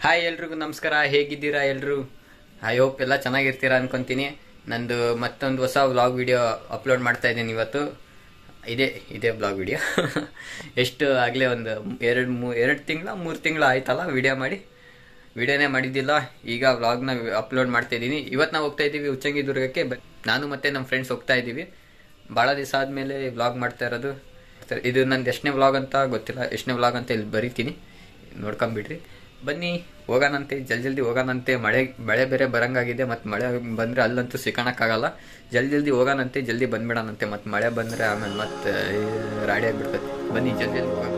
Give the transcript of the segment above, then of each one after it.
Hi ಎಲ್ರಿಗೂ ನಮಸ್ಕಾರ. ಹೇಗಿದ್ದೀರಾ ಎಲ್ಲರೂ? ಐ ಹೋಪ್ ಎಲ್ಲ ಚೆನ್ನಾಗಿರ್ತೀರಾ ಅನ್ಕೊಂತೀನಿ. ನಂದು ಮತ್ತೊಂದು ಹೊಸ ವ್ಲಾಗ್ ವಿಡಿಯೋ ಅಪ್ಲೋಡ್ ಮಾಡ್ತಾ ಇದ್ದೀನಿ ಇವತ್ತು. ಇದೇ ವ್ಲಾಗ್ ವಿಡಿಯೋ ಎಷ್ಟು ಆಗಲೇ ಒಂದು ಎರಡು ತಿಂಗಳ 3 ತಿಂಗಳು ಆಯ್ತಲ್ಲ ವಿಡಿಯೋನೇ ಮಾಡಿದ್ದಿಲ್ಲ. ಈಗ ವ್ಲಾಗ್ನ ಅಪ್ಲೋಡ್ ಮಾಡ್ತಾ ಇದ್ದೀನಿ. ಇವತ್ತು ನಾವು ಹೋಗ್ತಾ ಇದ್ದೀವಿ ಉಚ್ಚಂಗಿದುರ್ಗಕ್ಕೆ. ನಾನು ಮತ್ತೆ ನಮ್ಮ ಫ್ರೆಂಡ್ಸ್ ಹೋಗ್ತಾ ಇದ್ದೀವಿ. ಭಾಳ ದಿವಸ ಆದಮೇಲೆ ವ್ಲಾಗ್ ಮಾಡ್ತಾ ಇರೋದು. ಇದು ನಂದು ಎಷ್ಟನೇ ವ್ಲಾಗ್ ಅಂತ ಗೊತ್ತಿಲ್ಲ. ಎಷ್ಟನೇ ವ್ಲಾಗ್ ಅಂತ ಇಲ್ಲಿ ಬರೀತೀನಿ, ನೋಡ್ಕೊಂಬಿಡ್ರಿ. ಬನ್ನಿ ಹೋಗೋಣಂತೆ, ಜಲ್ದಿ ಹೋಗೋಣಂತೆ. ಮಳೆ ಬೇರೆ ಬರಂಗಾಗಿದೆ. ಮತ್ತು ಮಳೆ ಬಂದರೆ ಅಲ್ಲಂತೂ ಸಿಕ್ಕೋಣಕ್ಕಾಗಲ್ಲ. ಜಲ್ದಿ ಹೋಗೋಣಂತೆ, ಜಲ್ದಿ ಬಂದ್ಬಿಡೋಣಂತೆ. ಮತ್ತು ಮಳೆ ಬಂದರೆ ಆಮೇಲೆ ಮತ್ತೆ ರಾಡಿ ಆಗಿಬಿಡ್ತದೆ. ಬನ್ನಿ ಜಲ್ದಿ ಹೋಗೋಣ.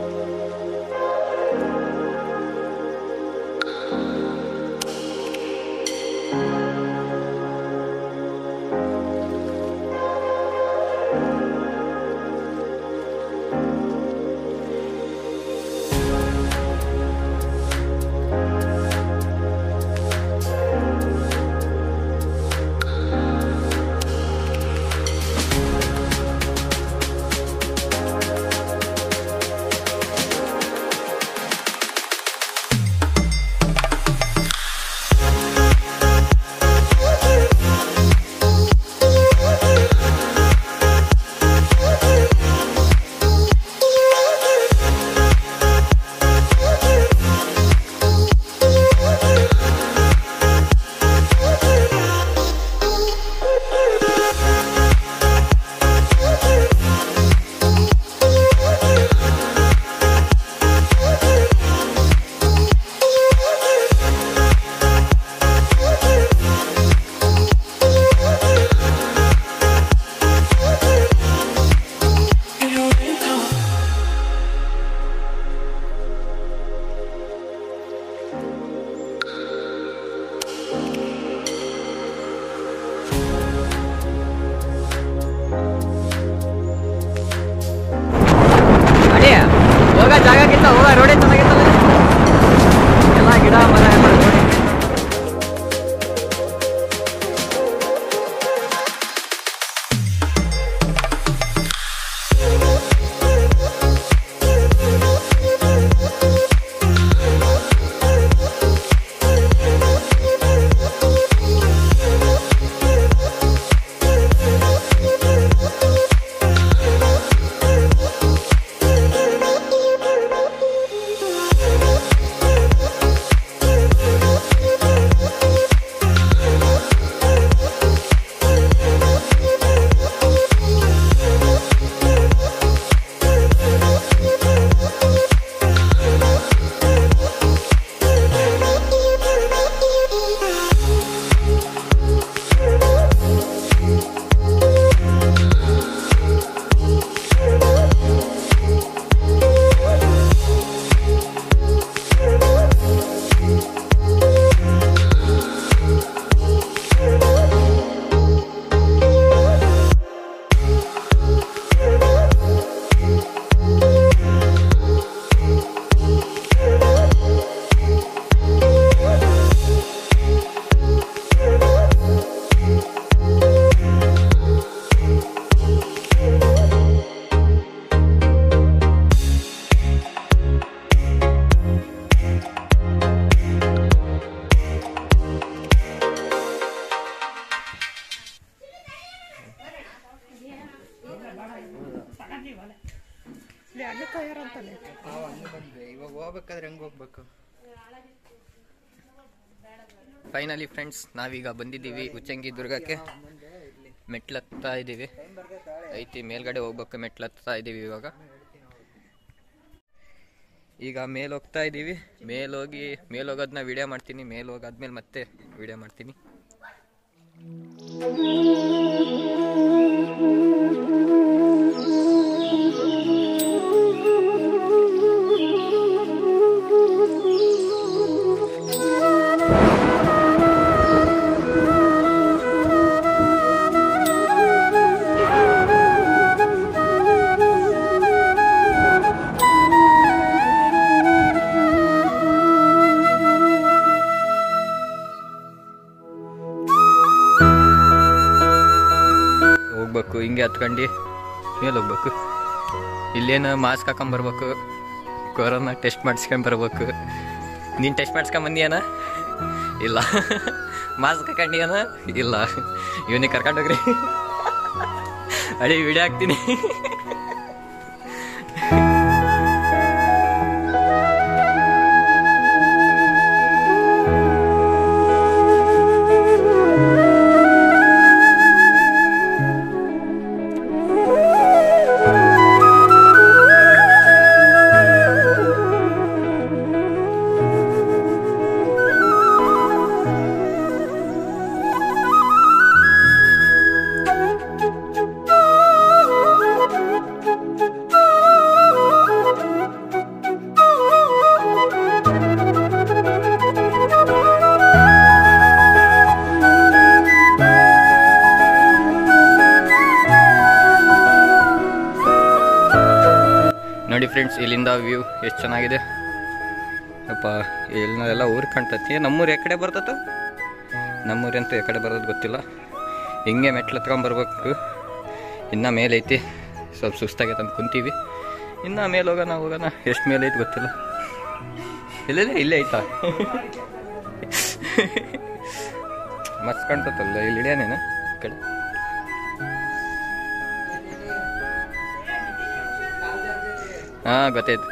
ಜಾಗಕ್ಕಿಂತ ಹೋಗ ರೋಡೇ ಚೆನ್ನಾಗಿತ್ತಲ್ಲ. ಎಲ್ಲ ಗಿಡ ಮರ ಇವಾಗ ಹೋಗ್ಬೇಕಾದ್ರೆ ಹೆಂಗೆ ಹೋಗ್ಬೇಕು? ಫೈನಲಿ ಫ್ರೆಂಡ್ಸ್, ನಾವೀಗ ಬಂದಿದ್ದೀವಿ ಉಚ್ಚಂಗಿದುರ್ಗಕ್ಕೆ. ಮೆಟ್ಲತ್ತಾ ಇದ್ದೀವಿ. ಮೇಲ್ಗಡೆ ಹೋಗ್ಬೇಕು. ಮೆಟ್ಲತ್ತಾ ಇದ್ದೀವಿ ಈಗ ಮೇಲೆ ಹೋಗ್ತಾ ಇದ್ದೀವಿ. ಮೇಲೋಗೋದನ್ನ ವಿಡಿಯೋ ಮಾಡ್ತೀನಿ. ಹೋಗಾದ್ಮೇಲೆ ಮತ್ತೆ ವಿಡಿಯೋ ಮಾಡ್ತೀನಿ. ಹಿಂಗೆ ಹತ್ಕೊಂಡು ಮೇಲೆ ಹೋಗ್ಬೇಕು. ಇಲ್ಲೇನು ಮಾಸ್ಕ್ ಹಾಕೊಂಬರ್ಬೇಕು, ಕೊರೋನಾ ಟೆಸ್ಟ್ ಮಾಡಿಸ್ಕೊಂಬರ್ಬೇಕು. ನೀನು ಟೆಸ್ಟ್ ಮಾಡಿಸ್ಕೊಂಬಂದಿಯನ? ಇಲ್ಲ. ಮಾಸ್ಕ್ ಹಾಕೊಂಡಿಯನ? ಇಲ್ಲ. ಇವನಿಗೆ ಕರ್ಕೊಂಡೋಗ್ರಿ, ಅಡಿ ವಿಡಿಯೋ ಹಾಕ್ತೀನಿ. ನೋಡಿ ಫ್ರೆಂಡ್ಸ್, ಇಲ್ಲಿಂದ ವ್ಯೂ ಎಷ್ಟು ಚೆನ್ನಾಗಿದೆ ಅಪ್ಪ. ಇಲ್ಲೆಲ್ಲ ಊರು ಕಾಣ್ತತಿ. ನಮ್ಮೂರು ಎಕಡೆ ಬರ್ತತ? ನಮ್ಮೂರಂತೂ ಎಕಡೆ ಬರೋದು ಗೊತ್ತಿಲ್ಲ. ಹಿಂಗೆ ಮೆಟ್ಲು ಹತ್ಕೊಂಬರ್ಬೇಕು. ಇನ್ನೂ ಮೇಲೆ ಐತಿ, ಸ್ವಲ್ಪ ಸುಸ್ತಾಗೈತೆ ಅಂತ ಕುಂತೀವಿ. ಇನ್ನೂ ಮೇಲೆ ಹೋಗೋಣ. ಎಷ್ಟು ಮೇಲೆ ಐತಿ ಗೊತ್ತಿಲ್ಲ. ಇಲ್ಲೇ ಐತಾ? ಮಸ್ತ್ ಕಾಣ್ತತ್ತಲ್ಲ ಇಲ್ಲಿ. ಇಳಿಯಾನೇನ ಈ ಕಡೆ? ಹಾಂ, ಗೊತ್ತಾಯ್ತು.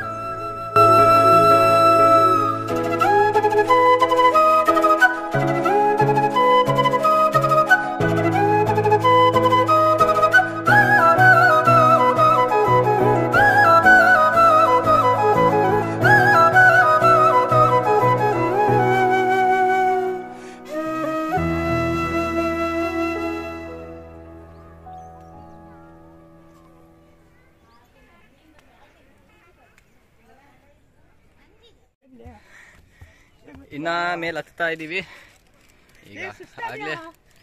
ಇನ್ನ ಮೇಲೆ ಹತ್ತಾ ಇದ್ದೀವಿ ಈಗ. ಆಗ್ಲೇ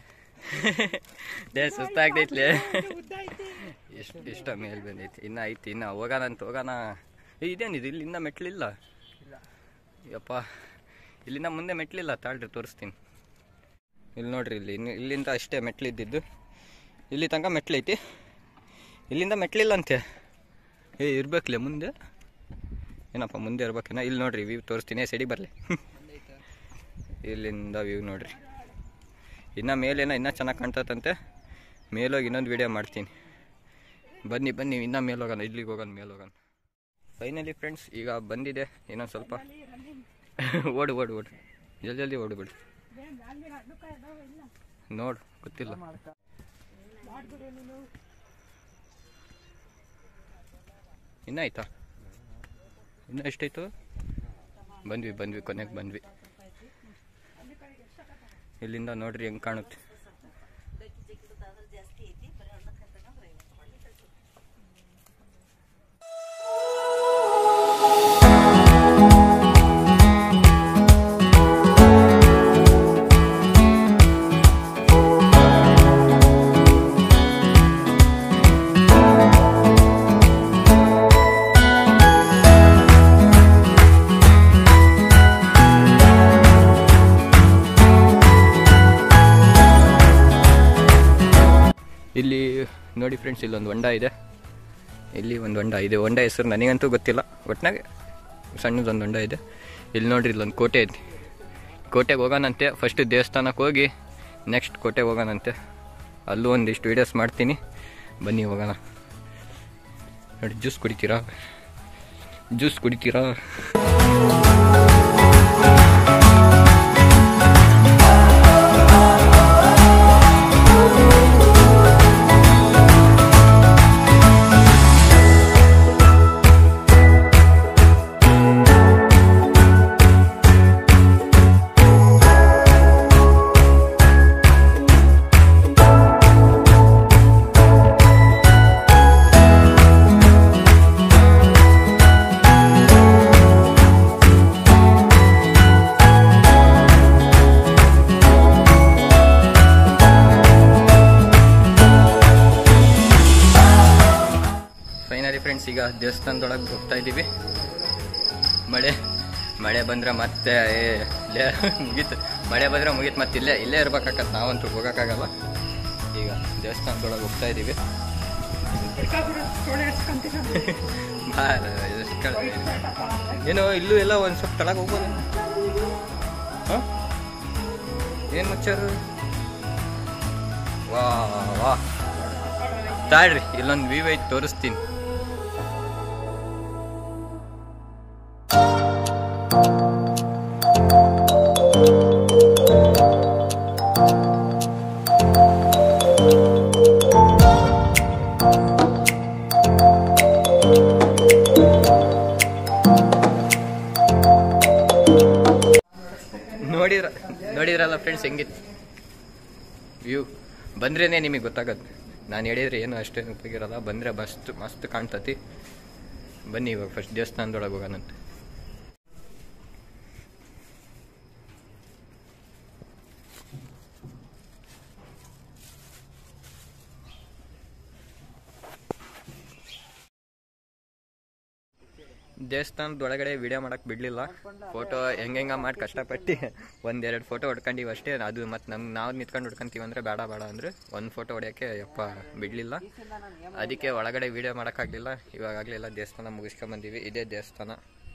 ಸುಸ್ತಾಗ್ತೈತ್ಲೆ. ಇಷ್ಟ ಮೇಲೆ ಬಂದೈತಿ. ಇನ್ನ ಐತಿ, ಇನ್ನ ಹೋಗೋಣ. ಇದೇನಿದು? ಇಲ್ಲಿಂದ ಮೆಟ್ಲಿಲ್ಲ ಯಪ್ಪ. ಇಲ್ಲಿಂದ ಮುಂದೆ ಮೆಟ್ಲಿಲ್ಲ. ತಾಳ್ರಿ ತೋರಿಸ್ತೀನಿ. ಇಲ್ಲಿ ನೋಡ್ರಿ, ಇಲ್ಲಿಂದ ಅಷ್ಟೇ ಮೆಟ್ಲಿದ್ದಿದ್ದು. ಇಲ್ಲಿ ತನಕ ಮೆಟ್ಲೈತಿ. ಇಲ್ಲಿಂದ ಮೆಟ್ಲಿಲ್ಲ ಅಂತೆ. ಇರ್ಬೇಕಲೆ ಮುಂದೆ. ಏನಪ್ಪ ಮುಂದೆ ಇರ್ಬೇಕೇನ? ಇಲ್ಲಿ ನೋಡ್ರಿ, ವ್ಯೂ ತೋರಿಸ್ತೀನಿ. ಸೈಡಿಗೆ ಬರಲಿ. ಇಲ್ಲಿಂದ ವ್ಯೂ ನೋಡ್ರಿ. ಇನ್ನು ಮೇಲೇನೋ ಇನ್ನೂ ಚೆನ್ನಾಗಿ ಕಾಣ್ತದಂತೆ. ಮೇಲೋಗಿ ಇನ್ನೊಂದು ವಿಡಿಯೋ ಮಾಡ್ತೀನಿ. ಬನ್ನಿ ಇನ್ನೂ ಮೇಲೆ ಹೋಗೋಣ. ಇಲ್ಲಿಗೆ ಹೋಗೋಣ. ಫೈನಲಿ ಫ್ರೆಂಡ್ಸ್, ಈಗ ಬಂದಿದೆ. ಇನ್ನೊಂದು ಸ್ವಲ್ಪ ಓಡು ಜಲ್ದಿ ಓಡಿಬಿಡು. ನೋಡು, ಗೊತ್ತಿಲ್ಲ. ಇನ್ನೂ ಆಯ್ತಾ? ಇನ್ನೂ ಎಷ್ಟಾಯ್ತು? ಬಂದ್ವಿ ಕೊನೆಗೆ ಬಂದ್ವಿ. ಇಲ್ಲಿಂದ ನೋಡ್ರಿ ಹೆಂಗೆ ಕಾಣುತ್ತೆ. ಇಲ್ಲಿ ನೋಡಿ ಫ್ರೆಂಡ್ಸ್, ಇಲ್ಲೊಂದು ಹೊಂಡ ಇದೆ. ಇಲ್ಲಿ ಒಂದು ಹೊಂಡ ಇದೆ. ಹೊಂಡ ಹೆಸರು ನನಗಂತೂ ಗೊತ್ತಿಲ್ಲ. ಒಟ್ಟಿನಾಗೆ ಸಣ್ಣದೊಂದು ಹೊಂಡ ಇದೆ. ಇಲ್ಲಿ ನೋಡ್ರಿ, ಇಲ್ಲೊಂದು ಕೋಟೆ ಐತಿ. ಕೋಟೆಗೆ ಹೋಗೋಣಂತೆ. ಫಸ್ಟ್ ದೇವಸ್ಥಾನಕ್ಕೆ ಹೋಗಿ ನೆಕ್ಸ್ಟ್ ಕೋಟೆಗೆ ಹೋಗೋಣಂತೆ. ಅಲ್ಲೂ ಒಂದಿಷ್ಟು ವೀಡಿಯೋಸ್ ಮಾಡ್ತೀನಿ. ಬನ್ನಿ ಹೋಗೋಣ. ನೋಡಿ, ಜ್ಯೂಸ್ ಕುಡಿತೀರಾ? ಫ್ರೆಂಡ್ಸ್, ಈಗ ದೇವಸ್ಥಾನದೊಳಗೆ ಹೋಗ್ತಾ ಇದ್ದೀವಿ. ಮಳೆ ಬಂದ್ರೆ ಮತ್ತೆ ಮುಗೀತು. ಮಳೆ ಬಂದರೆ ಮುಗೀತು. ಮತ್ತೆ ಇಲ್ಲೇ ಇರ್ಬೇಕಾಗತ್ತೆ. ನಾವಂತೂ ಹೋಗೋಕ್ಕಾಗಲ್ಲ. ಈಗ ದೇವಸ್ಥಾನದೊಳಗೆ ಹೋಗ್ತಾ ಇದ್ದೀವಿ. ಏನೋ ಇಲ್ಲೂ ಎಲ್ಲ ಒಂದು ಸ್ವಲ್ಪ ತಳಗೆ ಹೋಗ್ಬೋದು. ಏನು ಮುಚ್ಚಾರು? ವಾ ವಾ ತಾಳ್ರಿ, ಇಲ್ಲೊಂದು ವ್ಯೂ ಐತಿ ತೋರಿಸ್ತೀನಿ. ನೋಡಿದ್ರಲ್ಲ ಫ್ರೆಂಡ್ಸ್ ಹೆಂಗಿತ್ತು ವ್ಯೂ. ಬಂದ್ರೇನೆ ನಿಮಗೆ ಗೊತ್ತಾಗತ್ತೆ. ನಾನು ಹೇಳಿದ್ರೆ ಏನು ಅಷ್ಟೇನು ಉಪಯೋಗ ಇರಲ್ಲ, ಬಂದರೆ ಮಸ್ತ್ ಕಾಣ್ತತಿ. ಬನ್ನಿ ಇವಾಗ ಫಸ್ಟ್ ದೇವಸ್ಥಾನದೊಳಗೆ ಹೋಗೋಣಂತೆ. ದೇವಸ್ಥಾನದೊಳಗಡೆ ವಿಡಿಯೋ ಮಾಡಕ್ಕೆ ಬಿಡಲಿಲ್ಲ. ಫೋಟೋ ಹೆಂಗ ಮಾಡಿ ಕಷ್ಟಪಟ್ಟು ಒಂದೆರಡು ಫೋಟೋ ಹೊಡ್ಕೊಂಡಿವಿ ಅಷ್ಟೇ. ಅದು ಮತ್ತು ನಾವು ನಿಂತ್ಕೊಂಡು ಹೊಡ್ಕೊಂತೀವಿ ಅಂದರೆ ಬೇಡ ಅಂದರೆ ಒಂದು ಫೋಟೋ ಹೊಡೆಯೋಕ್ಕೆ ಬಿಡಲಿಲ್ಲ. ಅದಕ್ಕೆ ಒಳಗಡೆ ವಿಡಿಯೋ ಮಾಡೋಕ್ಕಾಗಲಿಲ್ಲ. ಇವಾಗಲಿಲ್ಲ, ದೇವಸ್ಥಾನ ಮುಗಿಸ್ಕೊಂಬಂದೀವಿ. ಇದೇ ದೇವಸ್ಥಾನ,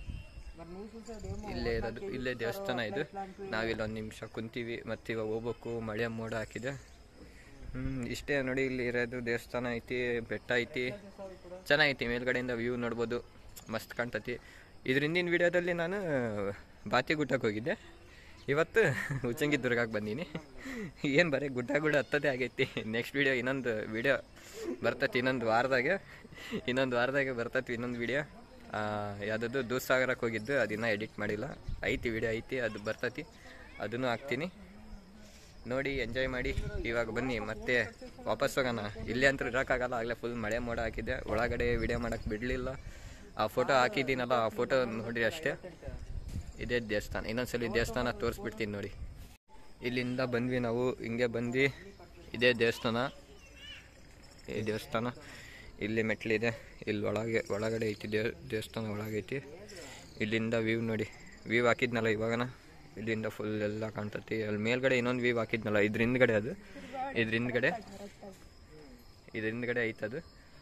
ಇಲ್ಲೇ ಇರೋದು, ಇಲ್ಲೇ ದೇವಸ್ಥಾನ ಇದು. ನಾವಿಲ್ಲೊಂದು ನಿಮಿಷ ಕುಂತೀವಿ, ಮತ್ತು ಇವಾಗ ಹೋಗ್ಬೇಕು. ಮಳೆ ಮೋಡ ಹಾಕಿದೆ. ಇಷ್ಟೇ ನೋಡಿ, ಇಲ್ಲಿ ಇರೋದು ದೇವಸ್ಥಾನ ಐತಿ, ಬೆಟ್ಟ ಐತಿ, ಚೆನ್ನಾಗೈತಿ. ಮೇಲ್ಗಡೆಯಿಂದ ವ್ಯೂ ನೋಡ್ಬೋದು, ಮಸ್ತ್ ಕಾಣ್ತತಿ. ಇದ್ರ ಹಿಂದಿನ ವಿಡಿಯೋದಲ್ಲಿ ನಾನು ಬಾತಿಗುಡ್ಡಕ್ಕೆ ಹೋಗಿದ್ದೆ. ಇವತ್ತು ಉಚ್ಚಂಗಿ ದುರ್ಗಕ್ಕೆ ಬಂದೀನಿ. ಏನು ಬರೀ ಗುಡ್ಡ ಹತ್ತದೇ ಆಗೈತಿ. ನೆಕ್ಸ್ಟ್ ವಿಡಿಯೋ ಇನ್ನೊಂದು ವಿಡಿಯೋ ಬರ್ತೈತಿ, ಇನ್ನೊಂದು ವಾರದಾಗೆ ಬರ್ತೈತಿ ಇನ್ನೊಂದು ವಿಡಿಯೋ. ಯಾವುದದು ದೂಧಸಾಗರಕ್ಕೆ ಹೋಗಿದ್ದು, ಅದನ್ನ ಎಡಿಟ್ ಮಾಡಿಲ್ಲ. ಐತಿ ವಿಡಿಯೋ ಐತಿ, ಅದು ಬರ್ತೈತಿ, ಅದನ್ನು ಹಾಕ್ತೀನಿ. ನೋಡಿ ಎಂಜಾಯ್ ಮಾಡಿ. ಇವಾಗ ಬನ್ನಿ ಮತ್ತೆ ವಾಪಸ್ ಹೋಗೋಣ. ಇಲ್ಲೇ ಅಂತೂ ಇರೋಕ್ಕಾಗಲ್ಲ, ಆಗಲೇ ಫುಲ್ ಮಳೆ ಮೋಡ ಹಾಕಿದೆ. ಒಳಗಡೆ ವಿಡಿಯೋ ಮಾಡೋಕ್ಕೆ ಬಿಡಲಿಲ್ಲ. ಆ ಫೋಟೋ ಹಾಕಿದ್ದೀನಲ್ಲ, ಆ ಫೋಟೋ ನೋಡಿ ಅಷ್ಟೇ. ಇದೇ ದೇವಸ್ಥಾನ. ಇನ್ನೊಂದ್ಸಲಿ ದೇವಸ್ಥಾನ ತೋರಿಸ್ಬಿಡ್ತೀನಿ ನೋಡಿ. ಇಲ್ಲಿಂದ ಬಂದ್ವಿ ನಾವು, ಹಿಂಗೆ ಬಂದು ಇದೇ ದೇವಸ್ಥಾನ. ಈ ದೇವಸ್ಥಾನ ಇಲ್ಲಿ ಮೆಟ್ಲಿದೆ, ಇಲ್ಲಿ ಒಳಗಡೆ ಐತಿ ದೇವಸ್ಥಾನ ಒಳಗೈತಿ. ಇಲ್ಲಿಂದ ವ್ಯೂ ನೋಡಿ, ವ್ಯೂ ಹಾಕಿದ್ನಲ್ಲ ಇವಾಗನ, ಇಲ್ಲಿಂದ ಫುಲ್ ಎಲ್ಲ ಕಾಣ್ತತಿ. ಅಲ್ಲಿ ಮೇಲ್ಗಡೆ ಇನ್ನೊಂದು ವ್ಯೂ ಹಾಕಿದ್ನಲ್ಲ, ಇದ್ರ ಹಿಂದ್ಗಡೆ ಅದು, ಇದ್ರ ಹಿಂದ್ಗಡೆ ಐತದು.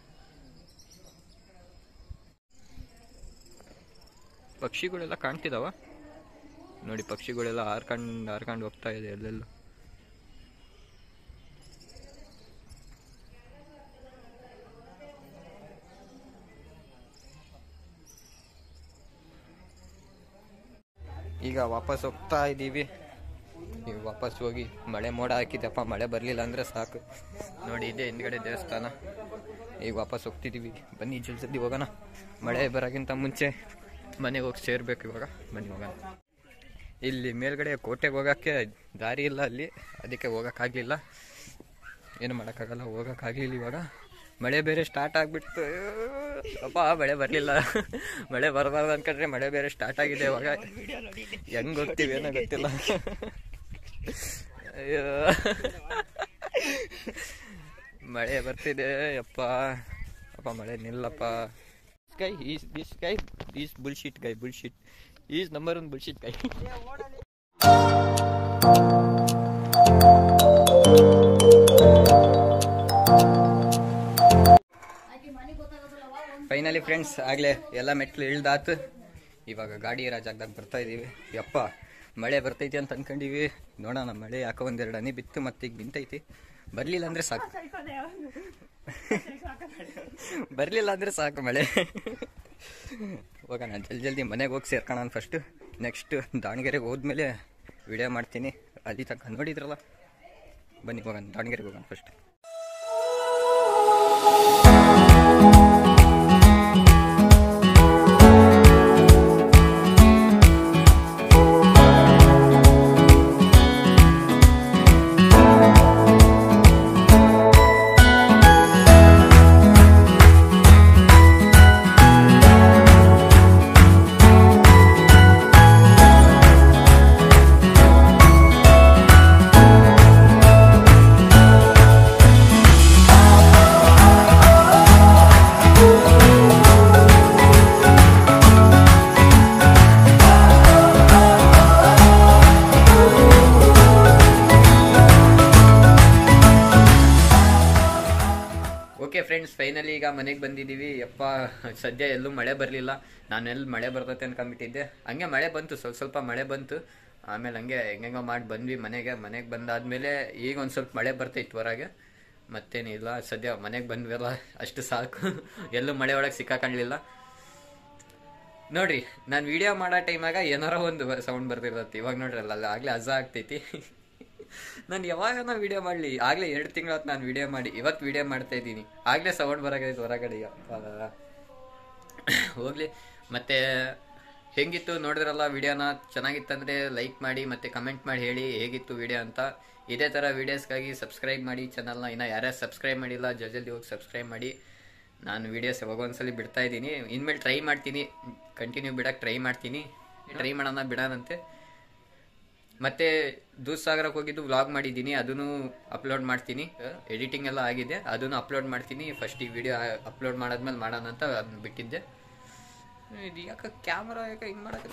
ಪಕ್ಷಿಗಳೆಲ್ಲ ಕಾಣ್ತಿದಾವ ನೋಡಿ, ಪಕ್ಷಿಗಳೆಲ್ಲ ಹಾರ್ಕೊಂಡು ಹೋಗ್ತಾ ಇದೆ ಎಲ್ಲೆಲ್ಲ. ಈಗ ವಾಪಸ್ ಹೋಗ್ತಾ ಇದ್ದೀವಿ. ಈಗ ವಾಪಸ್ ಹೋಗಿ ಮಳೆ ಮೋಡ ಹಾಕಿದೆಪ್ಪ, ಮಳೆ ಬರಲಿಲ್ಲ ಅಂದರೆ ಸಾಕು. ನೋಡಿ ಇದೇ ಹಿಂದ್ಗಡೆ ದೇವಸ್ಥಾನ. ಈಗ ವಾಪಸ್ ಹೋಗ್ತಿದ್ದೀವಿ. ಬನ್ನಿ ಜಲ್ದಿ ಹೋಗೋಣ, ಮಳೆ ಬರೋಕ್ಕಿಂತ ಮುಂಚೆ ಮನೆಗೆ ಹೋಗಿ ಸೇರ್ಬೇಕು. ಇವಾಗ ಬನ್ನಿ ಹೋಗೋಣ. ಇಲ್ಲಿ ಮೇಲ್ಗಡೆ ಕೋಟೆಗೆ ಹೋಗೋಕ್ಕೆ ದಾರಿ ಇಲ್ಲ ಅಲ್ಲಿ, ಅದಕ್ಕೆ ಹೋಗೋಕ್ಕಾಗಲಿಲ್ಲ. ಏನು ಮಾಡೋಕ್ಕಾಗಲ್ಲ, ಹೋಗೋಕ್ಕಾಗಲಿಲ್ಲ. ಇವಾಗ ಮಳೆ ಬೇರೆ ಸ್ಟಾರ್ಟ್ ಆಗಿಬಿಡ್ತು. ಅಪ್ಪ ಮಳೆ ಬರಲಿಲ್ಲ. ಮಳೆ ಬರಬಾರ್ದು ಅನ್ಕೊಂಡ್ರೆ ಮಳೆ ಬೇರೆ ಸ್ಟಾರ್ಟ್ ಆಗಿದೆ. ಇವಾಗ ಹೆಂಗೆ ಹೋಗ್ತೀವಿ ಏನೋ ಗೊತ್ತಿಲ್ಲ. ಅಯ್ಯೋ ಮಳೆ ಬರ್ತಿದೆ ಅಪ್ಪ. ಮಳೆ ನಿಲ್ಲಪ್ಪ. Guy, this guy is bullshit guy, bullshit. He is number one bullshit guy. Finally friends, ಆಗಲೇ ಎಲ್ಲ ಮೆಟ್ಲು ಇಳ್ದಾತು. ಇವಾಗ ಗಾಡಿ ಇರೋ ಜಾಗದಾಗ ಬರ್ತಾ ಇದ್ದೀವಿ. ಯಪ್ಪ ಮಳೆ ಬರ್ತೈತಿ ಅಂತ ಅನ್ಕೊಂಡಿವಿ. ನೋಡೋಣ, ಮಳೆ ಯಾಕೋ ಒಂದೆರಡು ಹನಿ ಬಿತ್ತು, ಮತ್ತೆ ಈಗ ನಿಂತೈತಿ. ಬರಲಿಲ್ಲ ಅಂದರೆ ಸಾಕು, ಮಳೆ. ಹೋಗೋಣ ಜಲ್ದಿ ಮನೆಗೆ ಹೋಗಿ ಸೇರ್ಕೋಣ ಫಸ್ಟು. ನೆಕ್ಸ್ಟ್ ದಾವಣಗೆರೆಗೆ ಹೋದ್ಮೇಲೆ ವಿಡಿಯೋ ಮಾಡ್ತೀನಿ. ಅಲ್ಲಿ ತನಕ ನೋಡಿದ್ರಲ್ಲ, ಬನ್ನಿ ಹೋಗೋಣ, ದಾವಣಗೆರೆಗೆ ಹೋಗೋಣ ಫಸ್ಟ್. ಓಕೆ ಫ್ರೆಂಡ್ಸ್, ಫೈನಲಿ ಈಗ ಮನೆಗೆ ಬಂದಿದ್ದೀವಿ. ಯಪ್ಪ ಸದ್ಯ ಎಲ್ಲೂ ಮಳೆ ಬರಲಿಲ್ಲ. ನಾನು ಎಲ್ಲಿ ಮಳೆ ಬರ್ತೈತೆ ಅನ್ಕೊಂಬಿಟ್ಟಿದ್ದೆ. ಹಂಗೆ ಮಳೆ ಬಂತು, ಸ್ವಲ್ಪ ಮಳೆ ಬಂತು. ಆಮೇಲೆ ಹಂಗೆ ಹೆಂಗೆಂಗೋ ಮಾಡಿ ಬಂದ್ವಿ ಮನೆಗೆ ಬಂದಾದ್ಮೇಲೆ ಈಗ ಒಂದು ಸ್ವಲ್ಪ ಮಳೆ ಬರ್ತೈತೆ ಹೊರಗೆ, ಮತ್ತೇನಿಲ್ಲ. ಸದ್ಯ ಮನೆಗೆ ಬಂದ್ವಲ್ಲ ಅಷ್ಟು ಸಾಕು. ಎಲ್ಲೂ ಮಳೆ ಒಳಗೆ ಸಿಕ್ಕಾಕಣ್ಲಿಲ್ಲ. ನೋಡ್ರಿ, ನಾನು ವಿಡಿಯೋ ಮಾಡೋ ಟೈಮಾಗ ಏನಾರ ಒಂದು ಸೌಂಡ್ ಬರ್ತಿರ್ತೈತಿ. ಇವಾಗ ನೋಡ್ರಲ್ಲ, ಆಗಲೇ ಅಜ್ಜ ಆಗ್ತೈತಿ. ನಾನು ಯಾವಾಗ ವಿಡಿಯೋ ಮಾಡಲಿ, ಆಗಲೇ 2 ತಿಂಗಳಾತ್ ನಾನು ವಿಡಿಯೋ ಮಾಡಿ, ಇವತ್ತು ವಿಡಿಯೋ ಮಾಡ್ತಾ ಇದ್ದೀನಿ, ಆಗಲೇ ಸೌಂಡ್ ಬರಾಕೈತೆ ಹೊರಗಡೆ. ಹೋಗ್ಲಿ. ಮತ್ತೆ ಹೆಂಗಿತ್ತು ನೋಡಿದ್ರಲ್ಲ ವಿಡಿಯೋನ? ಚೆನ್ನಾಗಿತ್ತಂದ್ರೆ ಲೈಕ್ ಮಾಡಿ ಮತ್ತೆ ಕಮೆಂಟ್ ಮಾಡಿ ಹೇಳಿ ಹೇಗಿತ್ತು ವಿಡಿಯೋ ಅಂತ. ಇದೇ ಥರ ವೀಡಿಯೋಸ್ಗಾಗಿ ಸಬ್ಸ್ಕ್ರೈಬ್ ಮಾಡಿ ಚಾನಲ್ನ. ಇನ್ನು ಯಾರ್ಯಾರು ಸಬ್ಸ್ಕ್ರೈಬ್ ಮಾಡಿಲ್ಲ ಜಲ್ದಿ ಹೋಗಿ ಸಬ್ಸ್ಕ್ರೈಬ್ ಮಾಡಿ. ನಾನು ವೀಡಿಯೋಸ್ ಯಾವಾಗ ಒಂದ್ಸಲಿ ಬಿಡ್ತಾ ಇದ್ದೀನಿ, ಇನ್ಮೇಲೆ ಟ್ರೈ ಮಾಡ್ತೀನಿ, ಕಂಟಿನ್ಯೂ ಬಿಡಕ್ಕೆ ಟ್ರೈ ಮಾಡ್ತೀನಿ. ಟ್ರೈ ಮಾಡೋಣ ಬಿಡೋಣಂತೆ. ಮತ್ತೆ ದೂಧಸಾಗರಕ್ಕೆ ಹೋಗಿದ್ದು ವ್ಲಾಗ್ ಮಾಡಿದ್ದೀನಿ, ಅದನ್ನು ಅಪ್ಲೋಡ್ ಮಾಡ್ತೀನಿ. ಎಡಿಟಿಂಗ್ ಎಲ್ಲ ಆಗಿದೆ, ಅದನ್ನು ಅಪ್ಲೋಡ್ ಮಾಡ್ತೀನಿ. ಫಸ್ಟ್ ಈ ವಿಡಿಯೋ ಅಪ್ಲೋಡ್ ಮಾಡಾದ್ಮೇಲೆ ಮಾಡೋಣ ಅಂತ ಅದನ್ನ ಬಿಟ್ಟಿದ್ದೆ. ಇದು ಯಾಕೆ ಕ್ಯಾಮ್ರಾ ಹಿಂಗೆ ಮಾಡಕ್ಕೆ?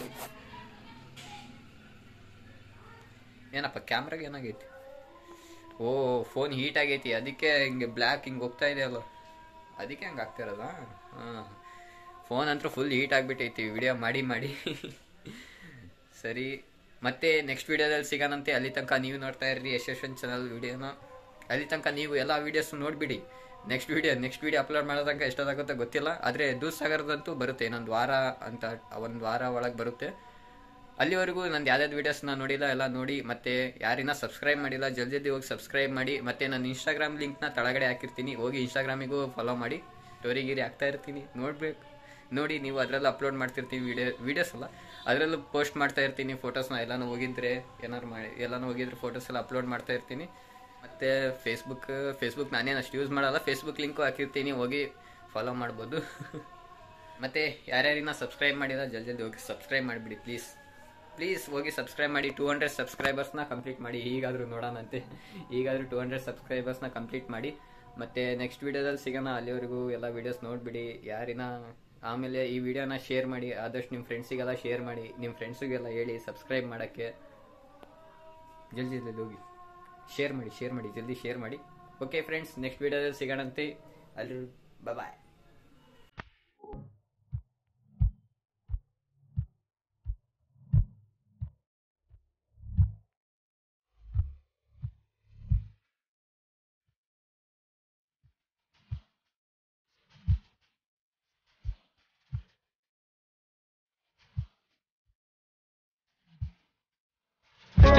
ಏನಪ್ಪ ಕ್ಯಾಮ್ರಾಗೆ ಏನಾಗೈತಿ? ಓ, ಫೋನ್ ಹೀಟ್ ಆಗೈತಿ, ಅದಕ್ಕೆ ಹಿಂಗೆ ಬ್ಲ್ಯಾಕ್ ಹಿಂಗೆ ಹೋಗ್ತಾ ಇದೆ ಅಲ್ಲ, ಅದಕ್ಕೆ ಹಂಗೆ ಆಗ್ತಿರೋದ. ಹಾಂ, ಫೋನ್ ಅಂತೂ ಫುಲ್ ಹೀಟ್ ಆಗಿಬಿಟ್ಟೈತಿ ವಿಡಿಯೋ ಮಾಡಿ. ಸರಿ, ಮತ್ತೆ ನೆಕ್ಸ್ಟ್ ವಿಡಿಯೋದಲ್ಲಿ ಸಿಗೋಣಂತೆ. ಅಲ್ಲಿ ತನಕ ನೀವು ನೋಡ್ತಾ ಇರ್ರಿ ಯಶಸ್ವನ್ ಚಾನಲ್ ವಿಡಿಯೋನ. ಅಲ್ಲಿ ತನಕ ನೀವು ಎಲ್ಲ ವೀಡಿಯೋಸ್ ನೋಡಿಬಿಡಿ. ನೆಕ್ಸ್ಟ್ ವಿಡಿಯೋ ಅಪ್ಲೋಡ್ ಮಾಡೋ ತನಕ ಎಷ್ಟೊತ್ತಾಗುತ್ತೋ ಗೊತ್ತಿಲ್ಲ, ಆದರೆ ದೂಧಸಾಗರದಂತೂ ಬರುತ್ತೆ. ಇನ್ನೊಂದು ವಾರ ಅಂತ, ಒಂದು ವಾರ ಒಳಗೆ ಬರುತ್ತೆ. ಅಲ್ಲಿವರೆಗೂ ನಂದು ಯಾವ್ದಾದ್ರು ವೀಡಿಯೋಸ್ನ ನೋಡಿಲ್ಲ ಎಲ್ಲ ನೋಡಿ. ಮತ್ತೆ ಯಾರಿನ ಸಬ್ಸ್ಕ್ರೈಬ್ ಮಾಡಿಲ್ಲ ಜಲ್ದಿ ಹೋಗಿ ಸಬ್ಸ್ಕ್ರೈಬ್ ಮಾಡಿ. ಮತ್ತೆ ನಾನು ಇನ್ಸ್ಟಾಗ್ರಾಮ್ ಲಿಂಕ್ನ ತಳಗಡೆ ಹಾಕಿರ್ತೀನಿ, ಹೋಗಿ ಇನ್ಸ್ಟಾಗ್ರಾಮಿಗೂ ಫಾಲೋ ಮಾಡಿ. ಸ್ಟೋರಿ ಆಗ್ತಾ ಇರ್ತೀನಿ, ನೋಡಿ. ನೀವು ಅದರಲ್ಲೂ ಅಪ್ಲೋಡ್ ಮಾಡ್ತಿರ್ತೀನಿ ವೀಡಿಯೋಸ್ ಎಲ್ಲ, ಅದರಲ್ಲೂ ಪೋಸ್ಟ್ ಮಾಡ್ತಾ ಇರ್ತೀನಿ ಫೋಟೋಸ್ನ. ಎಲ್ಲಾನು ಹೋಗಿದ್ರೆ ಫೋಟೋಸ್ ಎಲ್ಲ ಅಪ್ಲೋಡ್ ಮಾಡ್ತಾ ಇರ್ತೀನಿ. ಮತ್ತು ಫೇಸ್ಬುಕ್ ನಾನೇನು ಅಷ್ಟು ಯೂಸ್ ಮಾಡಲ್ಲ, ಫೇಸ್ಬುಕ್ ಲಿಂಕು ಹಾಕಿರ್ತೀನಿ, ಹೋಗಿ ಫಾಲೋ ಮಾಡ್ಬೋದು. ಮತ್ತು ಯಾರ್ಯಾರಿನ ಸಬ್ಸ್ಕ್ರೈಬ್ ಮಾಡಿಲ್ಲ ಜಲ್ದಿ ಹೋಗಿ ಸಬ್ಸ್ಕ್ರೈಬ್ ಮಾಡಿಬಿಡಿ ಪ್ಲೀಸ್ ಹೋಗಿ ಸಬ್ಸ್ಕ್ರೈಬ್ ಮಾಡಿ. 200 ಸಬ್ಸ್ಕ್ರೈಬರ್ಸ್ನ ಕಂಪ್ಲೀಟ್ ಮಾಡಿ. ಈಗಾದರೂ ನೋಡೋಣಂತೆ, 200 ಸಬ್ಸ್ಕ್ರೈಬರ್ಸ್ನ ಕಂಪ್ಲೀಟ್ ಮಾಡಿ. ಮತ್ತು ನೆಕ್ಸ್ಟ್ ವಿಡಿಯೋದಲ್ಲಿ ಸಿಗೋಣ. ಅಲ್ಲಿವರೆಗೂ ಎಲ್ಲ ವೀಡಿಯೋಸ್ ನೋಡಿಬಿಡಿ ಯಾರಿನ. ಆಮೇಲೆ ಈ ವಿಡಿಯೋನ ಶೇರ್ ಮಾಡಿ, ಆದಷ್ಟು ನಿಮ್ಮ ಫ್ರೆಂಡ್ಸಿಗೆಲ್ಲ ಶೇರ್ ಮಾಡಿ, ನಿಮ್ಮ ಫ್ರೆಂಡ್ಸಿಗೆಲ್ಲ ಹೇಳಿ ಸಬ್ಸ್ಕ್ರೈಬ್ ಮಾಡೋಕ್ಕೆ. ಜಲ್ದಿ ಹೋಗಿ ಶೇರ್ ಮಾಡಿ, ಜಲ್ದಿ ಶೇರ್ ಮಾಡಿ. ಓಕೆ ಫ್ರೆಂಡ್ಸ್, ನೆಕ್ಸ್ಟ್ ವಿಡಿಯೋದಲ್ಲಿ ಸಿಗೋಣಂತೆ. ಅಲ್ಲಿ ಬಾಯ್.